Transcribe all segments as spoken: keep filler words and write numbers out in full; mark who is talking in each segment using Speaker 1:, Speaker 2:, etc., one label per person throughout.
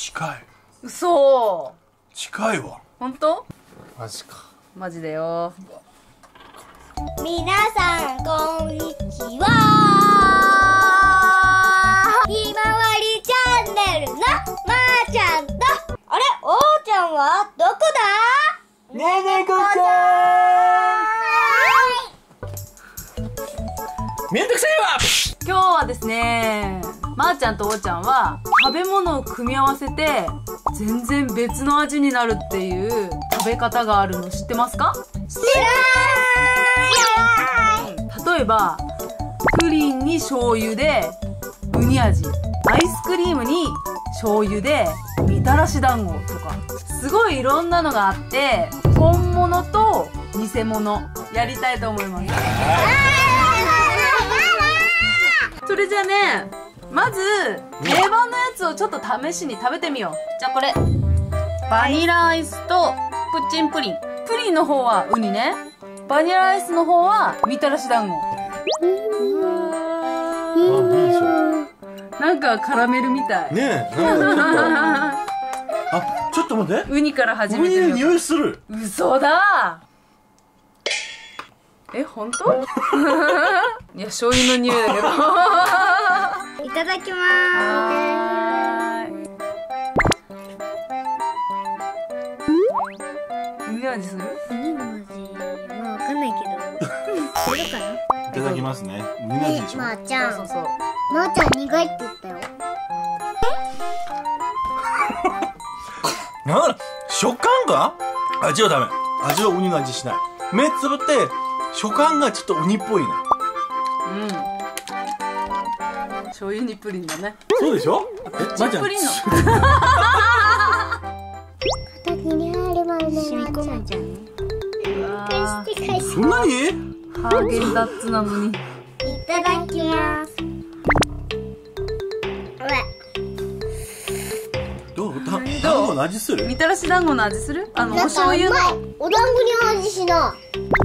Speaker 1: 近い。
Speaker 2: 嘘。
Speaker 1: 近いわ。
Speaker 2: 本当？
Speaker 1: マジか。
Speaker 2: マジだよ。
Speaker 3: 皆さんこんにちは。ひまわりチャンネルのまーちゃんと、あれ、おーちゃんはどこだ？
Speaker 1: ねえねえこちゃん。めんどくさいわ。
Speaker 2: 今日はですね、まーちゃんとおーちゃんは食べ物を組み合わせて全然別の味になるっていう食べ方があるの知ってますか？
Speaker 3: 知ら
Speaker 2: 例えばプリンに醤油でウニ味、アイスクリームに醤油でみたらし団子とか、すごいいろんなのがあって、本物と偽物やりたいと思います。それじゃあね、まず定番のやつをちょっと試しに食べてみよう。じゃあこれバニラアイスとプッチンプリン。プリンの方はウニね、バニラアイスの方はみたらし団子。なんかカラメルみたい
Speaker 1: ねえ、なんかあ、ちょっと待って。
Speaker 2: ウニから始めてみよう。
Speaker 1: ウニの匂いする。
Speaker 2: 嘘だ。え、本当？いや、醤油の匂いだけど。
Speaker 3: いただきま
Speaker 2: はーい。ウニ味する？
Speaker 3: ーす。ウニの味、まあわかんないけど。するかな？
Speaker 1: いただきますね。ウニの味でしょ。
Speaker 3: まーちゃん。
Speaker 2: そうそう。
Speaker 3: まーちゃん苦いって言ったよ。
Speaker 1: なんだ、食感が味はダメ。味はウニの味しない。目つぶって食感がちょっとウニっぽいね。
Speaker 2: うん。醤油にプリンだね。
Speaker 1: そうでしょ？え、まーちゃん。
Speaker 2: プリンの。
Speaker 3: 形に入るまで染み込むじゃん。
Speaker 2: うわー、
Speaker 3: 返
Speaker 1: そんなに？
Speaker 2: ハーゲンダッツなのに。
Speaker 3: いただきます。
Speaker 1: どう？だ、団子の味する？
Speaker 2: みたらし団子の味する？あの、お
Speaker 3: なんか
Speaker 2: 醤油の。
Speaker 3: うまい。お団子に味しな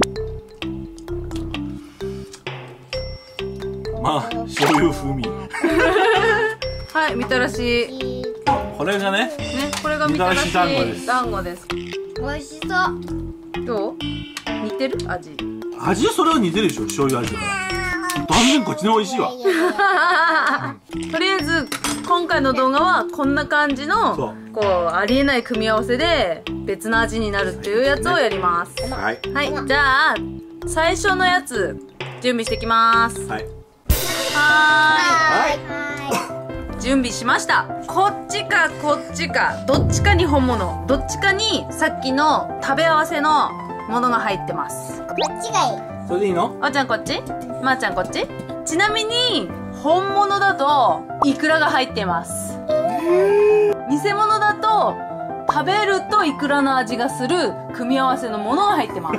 Speaker 1: まあ、醤油風味。
Speaker 2: はい、みたらし。
Speaker 3: い。
Speaker 1: これがね、
Speaker 2: ね、これがみたらし
Speaker 1: みたらし団子です
Speaker 2: 団子です。
Speaker 3: 美味しそう。
Speaker 2: どう？似てる？味。
Speaker 1: 味それは似てるでしょ、醤油味だから。断然こっちの美味しいわ。
Speaker 2: とりあえず今回の動画はこんな感じの
Speaker 1: そう
Speaker 2: こうありえない組み合わせで別の味になるっていうやつをやります。
Speaker 1: はい。
Speaker 2: はい、じゃあ最初のやつ準備してきます。
Speaker 1: はい。
Speaker 2: は
Speaker 1: はい。
Speaker 2: ーい、準備しました。こっちかこっちか、どっちかに本物、どっちかにさっきの食べ合わせのものが入ってます。
Speaker 3: こっちがいい。
Speaker 1: それでいいの？
Speaker 2: おーちゃんこっち、まーちゃんこっち。ちなみに本物だとイクラが入ってます。偽物だと食べるとイクラの味がする組み合わせのものが入ってます。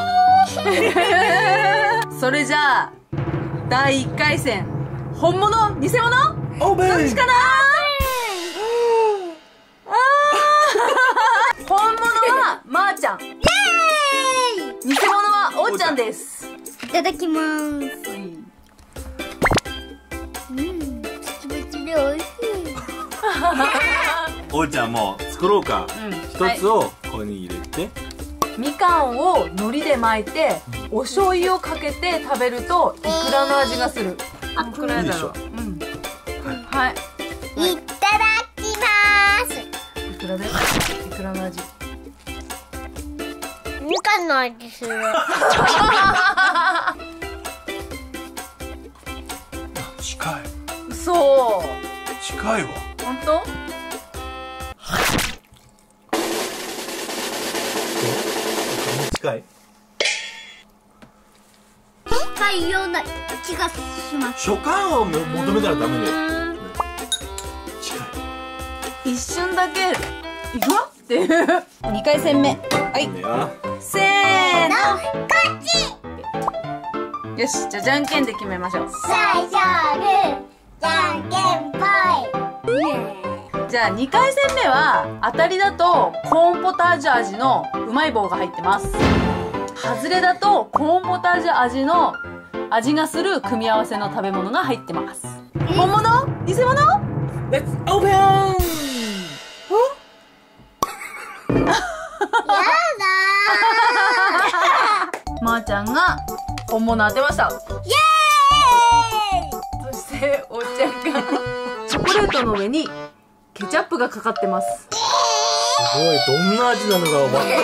Speaker 2: それじゃあだいいっかい戦、本物偽物
Speaker 1: オープン。
Speaker 2: どっちかな？あー本物はまーちゃん、偽物はおーちゃんです。
Speaker 3: いただきまーす。
Speaker 2: うん
Speaker 3: うん、つぶつぶ美味しい。
Speaker 1: おーちゃんも作ろうか。
Speaker 2: うん
Speaker 1: 一つをここに入れて。
Speaker 2: みかんを海苔で巻いてお醤油をかけて食べるとイクラの味がする。あ、これだろう。うん。はい。
Speaker 3: いただきまーす。
Speaker 2: いくらで？いくらの味。
Speaker 3: みかんの味する。
Speaker 1: 近い。
Speaker 2: 嘘。
Speaker 1: 近いわ。
Speaker 2: 本当？
Speaker 1: 近い。
Speaker 3: 近いような気がします。
Speaker 1: 食感を求めたらダメだよ。近い。
Speaker 2: 一瞬だけいくらっていう。にかい戦目。はい
Speaker 1: いい。よ。
Speaker 2: せーの。
Speaker 3: こっち。
Speaker 2: よし、じゃあじゃんけんで決めましょう。
Speaker 3: 最初はグー、じゃんけんぽい。
Speaker 2: じゃあにかい戦目は当たりだとコーンポタージュ味のうまい棒が入ってます。外れだとコーンポタージュ味の味がする組み合わせの食べ物が入ってます。本物？偽物？
Speaker 1: レッツオープン。
Speaker 2: ゃんが本物当てました。
Speaker 3: イエーイ。
Speaker 2: そしておーちゃんがチョコレートの上にケチャップがかかってます。
Speaker 1: すごい、どんな味なのかわからないよ。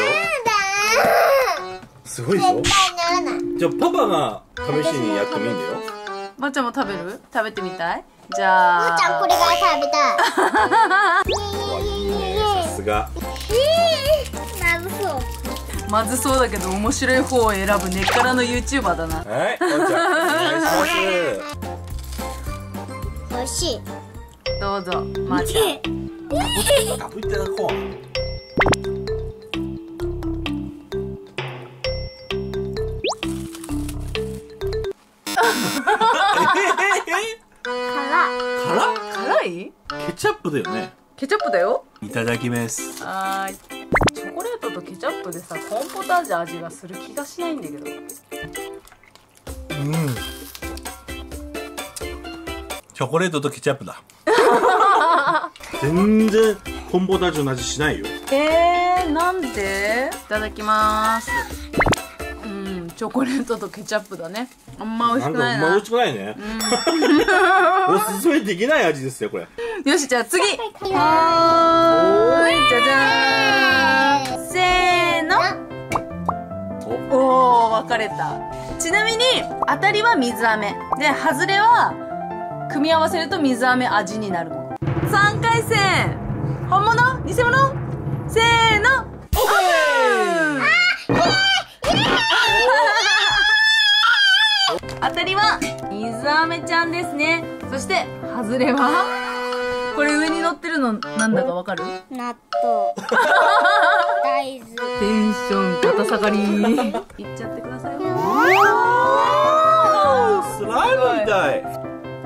Speaker 1: すごいでしょ。じゃあパパが試しにやってもいいんだよ。
Speaker 2: まーちゃんも食べる？食べてみたい？じゃあ
Speaker 3: まーちゃんこれが食べたい。
Speaker 1: いいね、さすが。
Speaker 3: まずそう。
Speaker 2: まずそうだけど面白い方を選ぶ根っからの YouTuber だな。
Speaker 1: はい、おーちゃんお願いし
Speaker 3: 美味しい。
Speaker 2: どうぞまーちゃん。
Speaker 1: ます。ガブいただこう。
Speaker 3: 辛
Speaker 1: 辛
Speaker 2: 辛い？
Speaker 1: ケチャップだよね。
Speaker 2: ケチャップだよ。
Speaker 1: いただきます。
Speaker 2: はーい。チョコレートとケチャップでさ、コーンポタージュ味がする気がしないんだけど。
Speaker 1: うん。チョコレートとケチャップだ。全然コンポタージュの味しないよ。
Speaker 2: えー、なんで？いただきまーす。うん、チョコレートとケチャップだね。あんま美味しくないな。
Speaker 1: んかあんま美味しくないね。おすすめできない味ですよこれ。
Speaker 2: よし、じゃあ次。はーい、じゃじゃーん。せーの。おー、分かれた。ちなみに当たりは水飴で、外れは組み合わせると水飴味になるもの。さんかい戦、本物？偽物？せーの、オープン。当たりは水飴ちゃんですね。そして外れはこれ上に乗ってるのなんだかわかる？
Speaker 3: 納豆。大豆。
Speaker 2: テンション肩下がり。いっちゃってください。
Speaker 1: スライムみたい。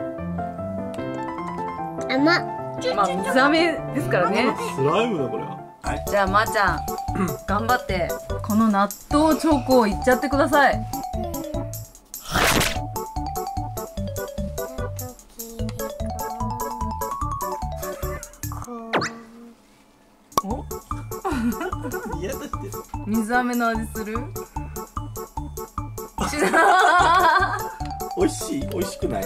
Speaker 3: 甘っ。
Speaker 2: まあ水飴ですからね。
Speaker 1: スライムだこれは。はい。
Speaker 2: じゃあまーちゃん頑張ってこの納豆チョコをいっちゃってください。お
Speaker 1: 嫌だって。
Speaker 2: 水飴の味する？
Speaker 1: 美味しい？美味しくない？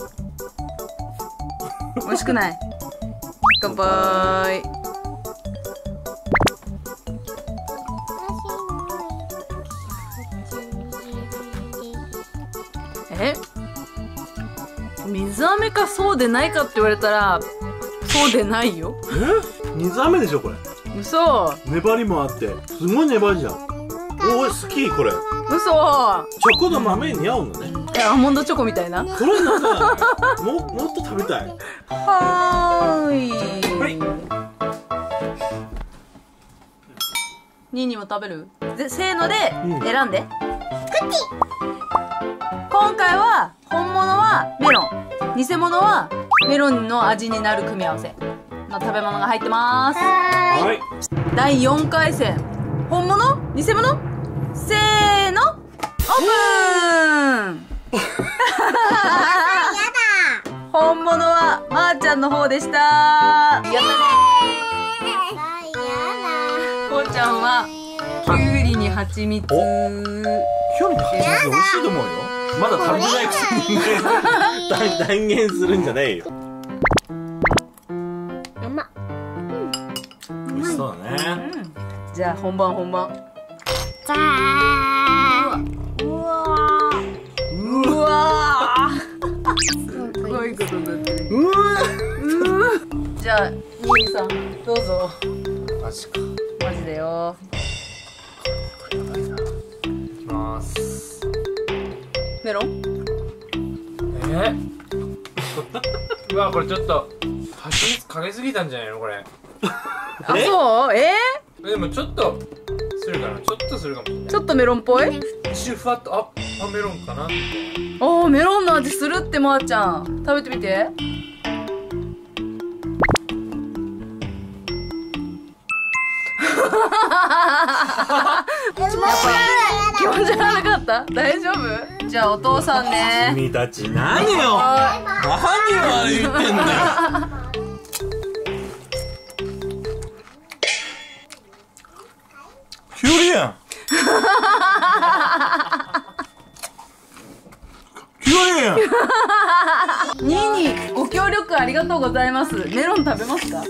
Speaker 2: 美味しくない。乾杯。え？水飴かそうでないかって言われたらそうでないよ。
Speaker 1: え？水飴でしょこれ。
Speaker 2: 嘘。
Speaker 1: 粘りもあってすごい粘りじゃん。おい好きこれ。
Speaker 2: 嘘。
Speaker 1: チョコの豆に合うんだね。
Speaker 2: え、アーモンドチョコみたいな。
Speaker 1: これなんかももっと食べたい。
Speaker 2: はーい。
Speaker 1: はい
Speaker 2: ニーニーも食べる？でせーので
Speaker 1: うん
Speaker 2: 選んで。今回は本物はメロン、偽物はメロンの味になる組み合わせの食べ物が入ってます。
Speaker 1: はい。
Speaker 2: だいよんかい戦、本物？偽物？せーの、オープン。本物はまーちゃんの方でした。やったね。こうちゃんはきゅうりに蜂蜜。
Speaker 1: きゅうりの蜂蜜美味しいと思うよ。まだ食べてないくせに断言するんじゃないよ。
Speaker 3: 甘っ。
Speaker 1: 美味しそうだね。
Speaker 2: じゃあ本番本番。
Speaker 3: さあ。うわ
Speaker 2: うわーすごいことになってる。
Speaker 1: うわ
Speaker 2: じゃあニーさんどうぞ。
Speaker 1: マジか。
Speaker 2: マジだよ。
Speaker 1: いきます。
Speaker 2: メロン？
Speaker 4: えうわこれちょっと蜂蜜かけすぎたんじゃないのこれ。
Speaker 2: あ、そう？え
Speaker 4: でもちょっとするかな、ちょっとするかもしれない。
Speaker 2: ー、ちょっとメロンっぽい？
Speaker 4: 一瞬ふわっとああメロンかなって。
Speaker 2: おー、メロンの味するってまーちゃん。食べてみて。やっぱ気持ち悪かった？大丈夫？じゃあお父さんね。
Speaker 1: 君たち何よ。
Speaker 2: は
Speaker 1: 何を言ってんだよ。きゅうりやん。 言わねえやん。
Speaker 2: にいにご協力ありがとうございます。メロン食べますか？はい。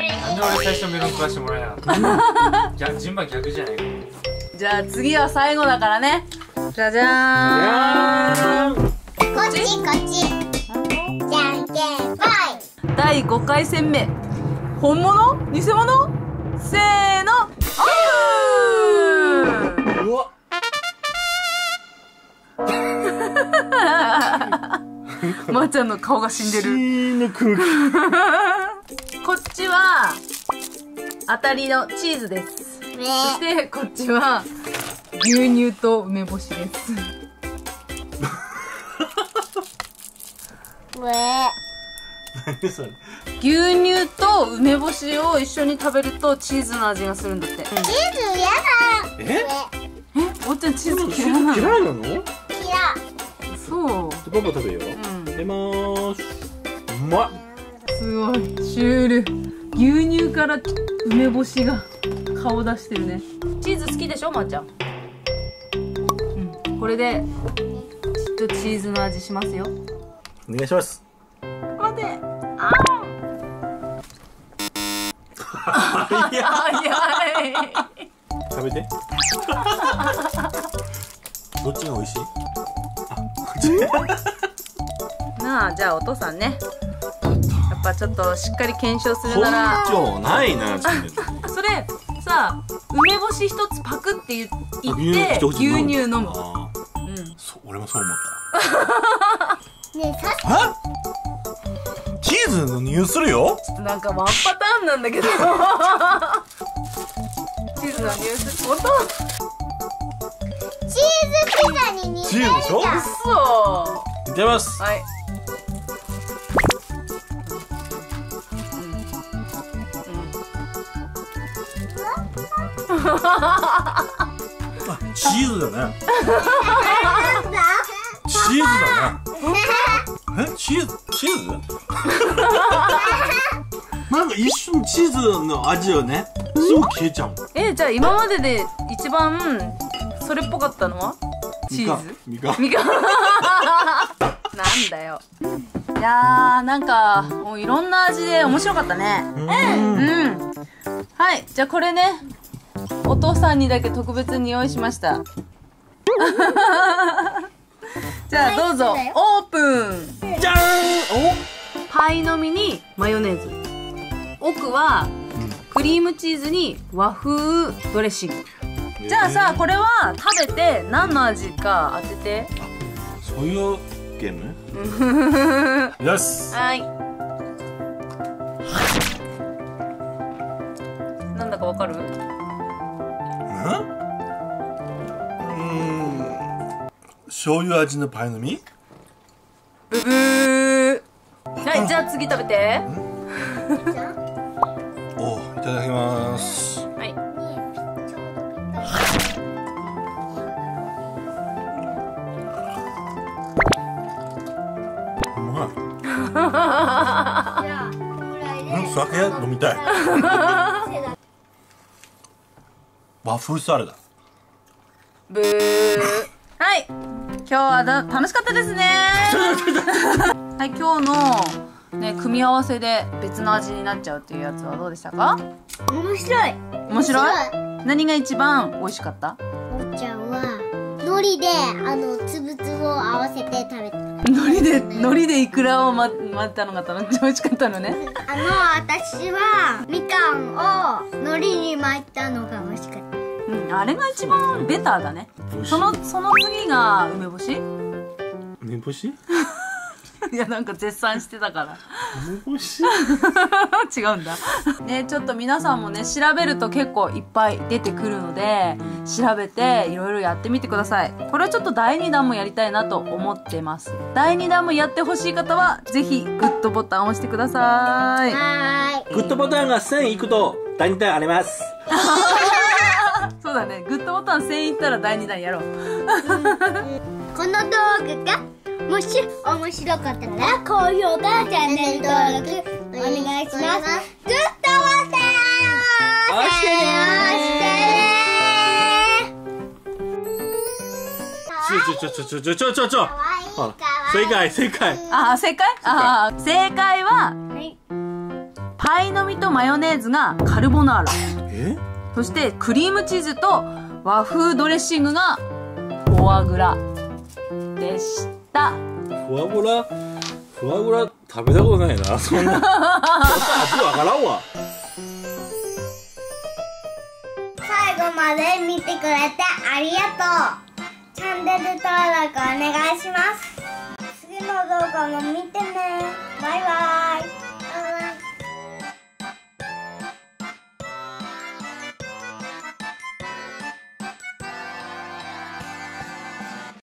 Speaker 4: なんで俺最初メロン食わしてもらえなかった？じゃあ順番逆じゃないか。
Speaker 2: じゃあ次は最後だからね。じゃじゃーん。
Speaker 3: こっちこっち。じゃんけんぽい。
Speaker 2: だいごかい戦目。本物？偽物？せーの。オープン。
Speaker 1: うわ。
Speaker 2: まーちゃんの顔が死んでる。
Speaker 1: 死ぬ空気。
Speaker 2: こっちは当たりのチーズです。そしてこっちは牛乳と梅干しです。
Speaker 1: 何それ。
Speaker 2: 牛乳と梅干しを一緒に食べるとチーズの味がするんだって。
Speaker 3: チーズやだ。
Speaker 1: え？
Speaker 2: え、おっちゃんチーズ嫌いなの？
Speaker 1: 嫌いなの？
Speaker 3: 嫌。
Speaker 2: そう。
Speaker 1: パパ食べよう。
Speaker 2: うん。
Speaker 1: 出まーす。うまっ。
Speaker 2: すごいシュール。牛乳から梅干しが顔出してるね。チーズ好きでしょ、まーちゃん。うん。これできっとチーズの味しますよ。
Speaker 1: お願いします。
Speaker 2: 待て。あ
Speaker 1: いや、
Speaker 2: 早い。
Speaker 1: 食べて。どっちが美味しい？あ、こっち。
Speaker 2: なあ、じゃあお父さんね。やっぱちょっとしっかり検証するなら。
Speaker 1: 根性ないな、ちょっと。
Speaker 2: それさ、梅干し一つパクって言って牛乳飲む。うん。
Speaker 1: そう、俺もそう思った。
Speaker 3: ねえ、さっき
Speaker 1: は？チーズの匂いするよ。
Speaker 2: ちょっとなんかワンパターンなんだけど。チーズの匂いする。本当？
Speaker 3: チーズピザに似てるじゃん。
Speaker 1: チーズでしょ？
Speaker 2: 嘘。
Speaker 1: いただきます。
Speaker 2: はい。
Speaker 1: あ、チーズだね。
Speaker 3: なんだ？
Speaker 1: チーズだね。え、チーズ、チーズ？なんか一瞬チーズの味をね、すぐ消えちゃう。
Speaker 2: え、じゃあ今までで一番それっぽかったのはチーズ？
Speaker 1: みかん。
Speaker 2: みかん。なんだよ。いやー、なんかもういろんな味で面白かったね。うん。うん。はい、じゃあこれね、お父さんにだけ特別に用意しました。じゃあどうぞ、オープン。
Speaker 1: じゃーん。
Speaker 2: パイの実にマヨネーズ、奥はクリームチーズに和風ドレッシング。じゃあさ、これは食べて何の味か当てて。
Speaker 1: そういうゲーム？よし。
Speaker 2: はい。なんだかわかる？
Speaker 1: うん、醤油味のパイの実？
Speaker 2: ブブー。はい、じゃあ次食べて。
Speaker 1: お、いただきます。
Speaker 2: はい。
Speaker 1: うまい。うん、酒飲みたい。和風サラダ。
Speaker 2: ブー。はい。今日はだ楽しかったですね。はい、今日のね組み合わせで別の味になっちゃうっていうやつはどうでしたか？
Speaker 3: 面白い。
Speaker 2: 面白い？何が一番美味しかった？
Speaker 3: おっちゃんは海苔であのつぶつぶを合わせて食べた。
Speaker 2: 海苔で海苔でイクラをま混ぜたのが楽し美味しかったのね。
Speaker 3: あの私はみかんを海苔に巻いたのが美味しかった。
Speaker 2: うん、あれが一番ベターだね。そのその次が梅干し？
Speaker 1: 梅干し？
Speaker 2: いや、なんか絶賛してたから。
Speaker 1: 梅干し？
Speaker 2: 違うんだ。ね、ちょっと皆さんもね、調べると結構いっぱい出てくるので、調べていろいろやってみてください。これはちょっとだいにだんもやりたいなと思ってます。だいにだんもやってほしい方は、ぜひグッドボタンを押してください。
Speaker 3: はーい。
Speaker 1: グッドボタンがせんいくとだいにだんあります。
Speaker 2: そうだね、グッドボタンせんいったらだいにだんやろう。
Speaker 3: この動画がもし面白かったら高評価、チャンネル登録お願いします。グッドボタン押してね。
Speaker 1: ちょちょちょちょちょちょちょ。あ、正解正解。
Speaker 2: あ、正解？あー、正解は、
Speaker 3: はい。
Speaker 2: パイの実とマヨネーズがカルボナーラ。
Speaker 1: え？
Speaker 2: そしてクリームチーズと和風ドレッシングがフォアグラでした。
Speaker 1: フォアグラ、フォアグラ食べたことないな。そんな。味わからんわ。
Speaker 3: 最後まで見てくれてありがとう。チャンネル登録お願いします。次の動画も見てね。バイバイ。